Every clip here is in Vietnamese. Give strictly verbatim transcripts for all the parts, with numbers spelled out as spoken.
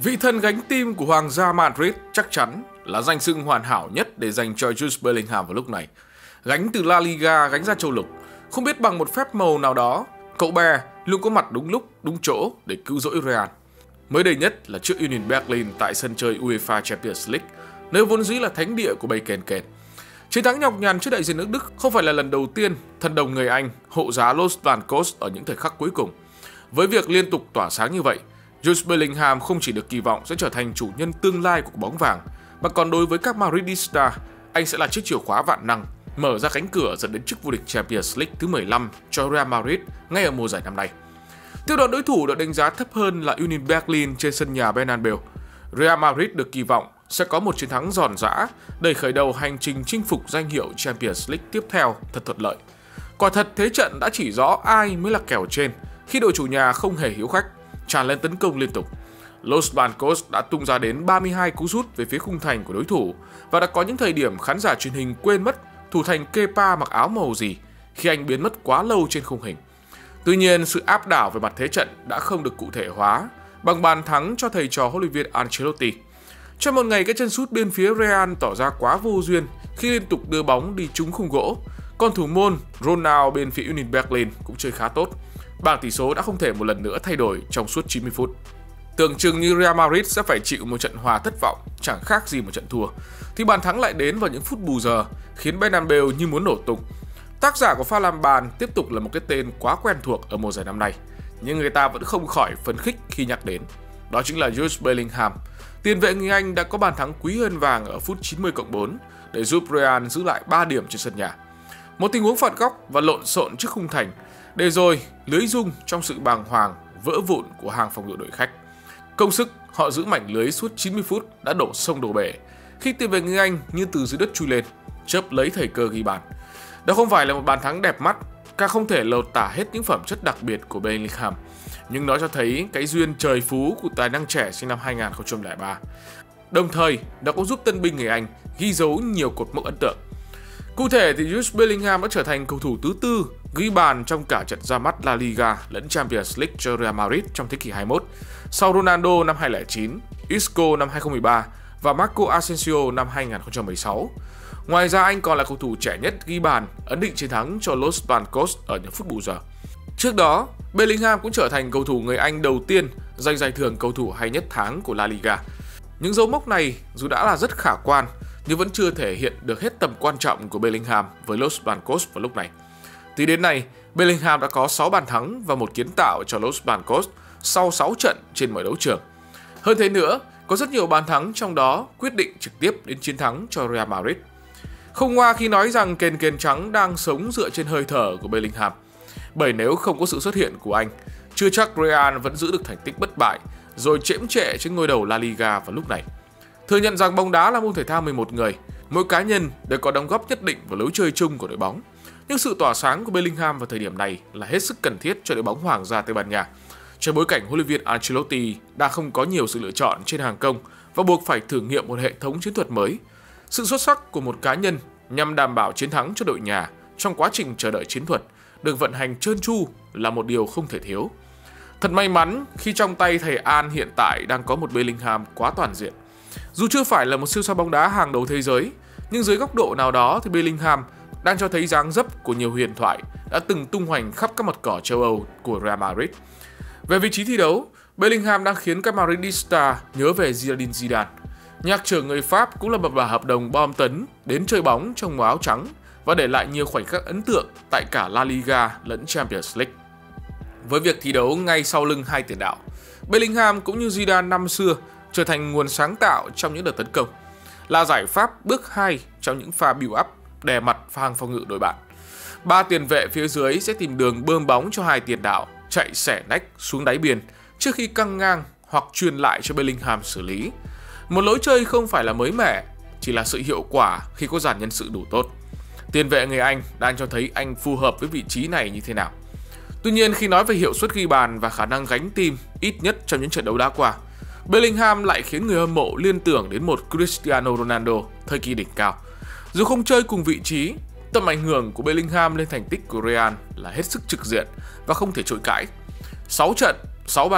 Vị thần gánh tim của Hoàng gia Madrid chắc chắn là danh xưng hoàn hảo nhất để dành cho Jude Bellingham vào lúc này. Gánh từ La Liga gánh ra châu lục, không biết bằng một phép màu nào đó, cậu bé luôn có mặt đúng lúc, đúng chỗ để cứu rỗi Real. Mới đây nhất là trước Union Berlin tại sân chơi UEFA Champions League, nơi vốn dĩ là thánh địa của bầy kèn kèn. Chiến thắng nhọc nhằn trước đại diện nước Đức không phải là lần đầu tiên thần đồng người Anh hộ giá Los Blancos ở những thời khắc cuối cùng. Với việc liên tục tỏa sáng như vậy, Jude Bellingham không chỉ được kỳ vọng sẽ trở thành chủ nhân tương lai của bóng vàng, mà còn đối với các Madridista, anh sẽ là chiếc chìa khóa vạn năng, mở ra cánh cửa dẫn đến chức vô địch Champions League thứ mười lăm cho Real Madrid ngay ở mùa giải năm nay. Tiếp đó đối thủ được đánh giá thấp hơn là Union Berlin trên sân nhà Bernabeu. Real Madrid được kỳ vọng sẽ có một chiến thắng giòn giã, đẩy khởi đầu hành trình chinh phục danh hiệu Champions League tiếp theo thật thuận lợi. Quả thật thế trận đã chỉ rõ ai mới là kèo trên khi đội chủ nhà không hề hiếu khách, tràn lên tấn công liên tục. Los Blancos đã tung ra đến ba mươi hai cú sút về phía khung thành của đối thủ và đã có những thời điểm khán giả truyền hình quên mất thủ thành Kepa mặc áo màu gì khi anh biến mất quá lâu trên khung hình. Tuy nhiên, sự áp đảo về mặt thế trận đã không được cụ thể hóa bằng bàn thắng cho thầy trò huấn luyện viên Ancelotti. Trong một ngày, cái chân sút bên phía Real tỏ ra quá vô duyên khi liên tục đưa bóng đi trúng khung gỗ. Còn thủ môn Ronaldo bên phía Union Berlin cũng chơi khá tốt. Bảng tỷ số đã không thể một lần nữa thay đổi trong suốt chín mươi phút. Tưởng chừng như Real Madrid sẽ phải chịu một trận hòa thất vọng, chẳng khác gì một trận thua, thì bàn thắng lại đến vào những phút bù giờ, khiến Bernabeu như muốn nổ tung. Tác giả của pha làm bàn tiếp tục là một cái tên quá quen thuộc ở mùa giải năm nay, nhưng người ta vẫn không khỏi phấn khích khi nhắc đến. Đó chính là Jude Bellingham. Tiền vệ người Anh đã có bàn thắng quý hơn vàng ở phút chín mươi cộng bốn để giúp Real giữ lại ba điểm trên sân nhà. Một tình huống phạt góc và lộn xộn trước khung thành, để rồi lưới rung trong sự bàng hoàng vỡ vụn của hàng phòng ngự đội khách. Công sức họ giữ mảnh lưới suốt chín mươi phút đã đổ sông đổ bể khi tiền vệ người Anh như từ dưới đất chui lên, chớp lấy thời cơ ghi bàn. Đó không phải là một bàn thắng đẹp mắt, càng không thể lột tả hết những phẩm chất đặc biệt của Bellingham, nhưng nó cho thấy cái duyên trời phú của tài năng trẻ sinh năm hai nghìn không trăm lẻ ba. Đồng thời, nó cũng giúp tân binh người Anh ghi dấu nhiều cột mốc ấn tượng. Cụ thể thì Jude Bellingham đã trở thành cầu thủ thứ tư ghi bàn trong cả trận ra mắt La Liga lẫn Champions League cho Real Madrid trong thế kỷ hai mươi mốt, sau Ronaldo năm hai nghìn không trăm lẻ chín, Isco năm hai nghìn không trăm mười ba và Marco Asensio năm hai nghìn không trăm mười sáu. Ngoài ra, anh còn là cầu thủ trẻ nhất ghi bàn ấn định chiến thắng cho Los Blancos ở những phút bù giờ. Trước đó, Bellingham cũng trở thành cầu thủ người Anh đầu tiên giành giải thưởng cầu thủ hay nhất tháng của La Liga. Những dấu mốc này dù đã là rất khả quan, nhưng vẫn chưa thể hiện được hết tầm quan trọng của Bellingham với Los Blancos vào lúc này. Tính đến nay, Bellingham đã có sáu bàn thắng và một kiến tạo cho Los Blancos sau sáu trận trên mọi đấu trường. Hơn thế nữa, có rất nhiều bàn thắng trong đó quyết định trực tiếp đến chiến thắng cho Real Madrid. Không ngoa khi nói rằng kền kền trắng đang sống dựa trên hơi thở của Bellingham, bởi nếu không có sự xuất hiện của anh, chưa chắc Real vẫn giữ được thành tích bất bại rồi chễm trệ trên ngôi đầu La Liga vào lúc này. Thừa nhận rằng bóng đá là môn thể thao mười một người, mỗi cá nhân đều có đóng góp nhất định vào lối chơi chung của đội bóng. Nhưng sự tỏa sáng của Bellingham vào thời điểm này là hết sức cần thiết cho đội bóng Hoàng gia Tây Ban Nha. Trong bối cảnh huấn luyện viên Ancelotti đã không có nhiều sự lựa chọn trên hàng công và buộc phải thử nghiệm một hệ thống chiến thuật mới, sự xuất sắc của một cá nhân nhằm đảm bảo chiến thắng cho đội nhà trong quá trình chờ đợi chiến thuật được vận hành trơn tru là một điều không thể thiếu. Thật may mắn khi trong tay thầy An hiện tại đang có một Bellingham quá toàn diện. Dù chưa phải là một siêu sao bóng đá hàng đầu thế giới, nhưng dưới góc độ nào đó thì Bellingham đang cho thấy dáng dấp của nhiều huyền thoại đã từng tung hoành khắp các mặt cỏ châu Âu của Real Madrid. Về vị trí thi đấu, Bellingham đang khiến các Madridista nhớ về Zinedine Zidane. Nhạc trưởng người Pháp cũng là một bà hợp đồng bom tấn đến chơi bóng trong màu áo trắng và để lại nhiều khoảnh khắc ấn tượng tại cả La Liga lẫn Champions League. Với việc thi đấu ngay sau lưng hai tiền đạo, Bellingham cũng như Zidane năm xưa trở thành nguồn sáng tạo trong những đợt tấn công, là giải pháp bước hai trong những pha build up đè mặt hàng phòng ngự đội bạn. Ba tiền vệ phía dưới sẽ tìm đường bơm bóng cho hai tiền đạo chạy xẻ nách xuống đáy biên trước khi căng ngang hoặc truyền lại cho Bellingham xử lý. Một lối chơi không phải là mới mẻ, chỉ là sự hiệu quả khi có dàn nhân sự đủ tốt. Tiền vệ người Anh đang cho thấy anh phù hợp với vị trí này như thế nào. Tuy nhiên, khi nói về hiệu suất ghi bàn và khả năng gánh tim ít nhất trong những trận đấu đã qua, Bellingham lại khiến người hâm mộ liên tưởng đến một Cristiano Ronaldo thời kỳ đỉnh cao. Dù không chơi cùng vị trí, tầm ảnh hưởng của Bellingham lên thành tích của Real là hết sức trực diện và không thể chối cãi. sáu trận, sáu bàn,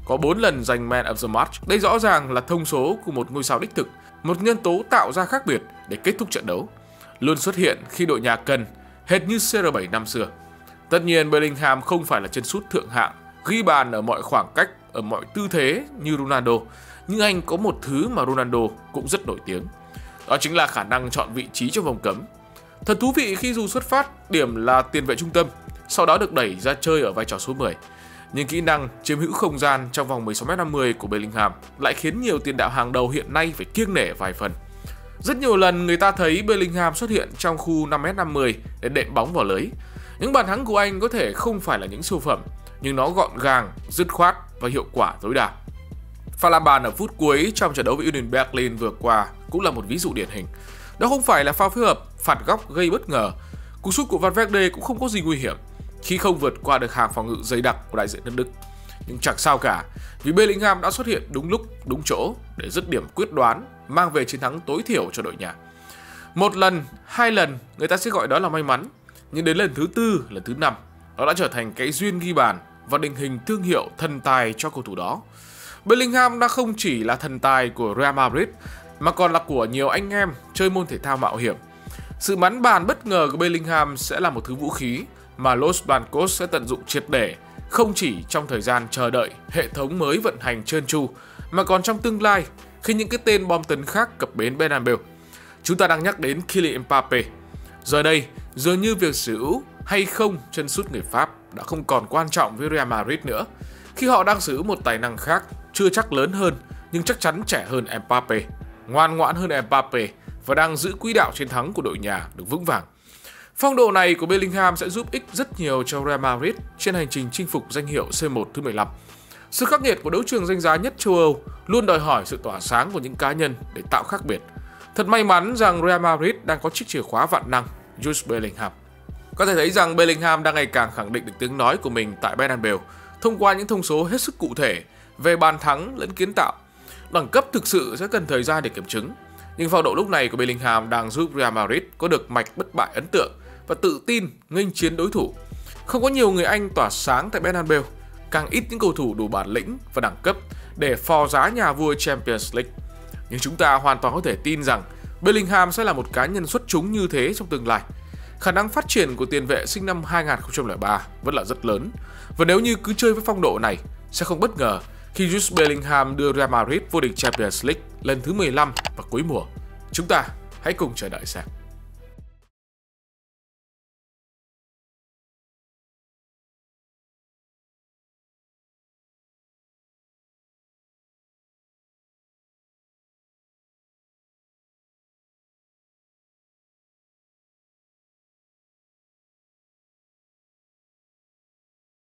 có bốn lần giành Man of the Match. Đây rõ ràng là thông số của một ngôi sao đích thực, một nhân tố tạo ra khác biệt để kết thúc trận đấu, luôn xuất hiện khi đội nhà cần, hệt như C R bảy năm xưa. Tất nhiên Bellingham không phải là chân sút thượng hạng, ghi bàn ở mọi khoảng cách, ở mọi tư thế như Ronaldo, nhưng anh có một thứ mà Ronaldo cũng rất nổi tiếng. Đó chính là khả năng chọn vị trí trong vòng cấm. Thật thú vị khi dù xuất phát điểm là tiền vệ trung tâm, sau đó được đẩy ra chơi ở vai trò số mười. Nhưng kỹ năng chiếm hữu không gian trong vòng mười sáu mét năm mươi của Bellingham lại khiến nhiều tiền đạo hàng đầu hiện nay phải kiêng nể vài phần. Rất nhiều lần người ta thấy Bellingham xuất hiện trong khu năm mét năm mươi để đệm bóng vào lưới. Những bàn thắng của anh có thể không phải là những siêu phẩm, nhưng nó gọn gàng, dứt khoát và hiệu quả tối đa. Pha làm bàn ở phút cuối trong trận đấu với Union Berlin vừa qua cũng là một ví dụ điển hình. Đó không phải là pha phối hợp, phạt góc gây bất ngờ. Cú sút của Valverde cũng không có gì nguy hiểm khi không vượt qua được hàng phòng ngự dày đặc của đại diện nước Đức. Nhưng chẳng sao cả, vì Bellingham đã xuất hiện đúng lúc, đúng chỗ để dứt điểm quyết đoán, mang về chiến thắng tối thiểu cho đội nhà. Một lần, hai lần, người ta sẽ gọi đó là may mắn, nhưng đến lần thứ tư, lần thứ năm, nó đã trở thành cái duyên ghi bàn và định hình thương hiệu thần tài cho cầu thủ đó. Bellingham đã không chỉ là thần tài của Real Madrid, mà còn là của nhiều anh em chơi môn thể thao mạo hiểm. Sự bắn bàn bất ngờ của Bellingham sẽ là một thứ vũ khí mà Los Blancos sẽ tận dụng triệt để, không chỉ trong thời gian chờ đợi hệ thống mới vận hành trơn tru, mà còn trong tương lai khi những cái tên bom tấn khác cập bến Bernabeu. Chúng ta đang nhắc đến Kylian Mbappé. Giờ đây, dường như việc sở hữu hay không chân sút người Pháp đã không còn quan trọng với Real Madrid nữa, khi họ đang sở hữu một tài năng khác, chưa chắc lớn hơn nhưng chắc chắn trẻ hơn Mbappé, ngoan ngoãn hơn Mbappé và đang giữ quỹ đạo chiến thắng của đội nhà được vững vàng. Phong độ này của Bellingham sẽ giúp ích rất nhiều cho Real Madrid trên hành trình chinh phục danh hiệu C một thứ mười lăm. Sự khắc nghiệt của đấu trường danh giá nhất châu Âu luôn đòi hỏi sự tỏa sáng của những cá nhân để tạo khác biệt. Thật may mắn rằng Real Madrid đang có chiếc chìa khóa vạn năng, Jude Bellingham. Có thể thấy rằng Bellingham đang ngày càng khẳng định được tiếng nói của mình tại Bernabeu thông qua những thông số hết sức cụ thể về bàn thắng lẫn kiến tạo. Đẳng cấp thực sự sẽ cần thời gian để kiểm chứng, nhưng phong độ lúc này của Bellingham đang giúp Real Madrid có được mạch bất bại ấn tượng và tự tin nghênh chiến đối thủ. Không có nhiều người Anh tỏa sáng tại Bernabeu, càng ít những cầu thủ đủ bản lĩnh và đẳng cấp để phò giá nhà vua Champions League. Nhưng chúng ta hoàn toàn có thể tin rằng Bellingham sẽ là một cá nhân xuất chúng như thế trong tương lai. Khả năng phát triển của tiền vệ sinh năm hai nghìn không trăm lẻ ba vẫn là rất lớn, và nếu như cứ chơi với phong độ này, sẽ không bất ngờ khi Jude Bellingham đưa Real Madrid vô địch Champions League lần thứ mười lăm vào cuối mùa. Chúng ta hãy cùng chờ đợi xem.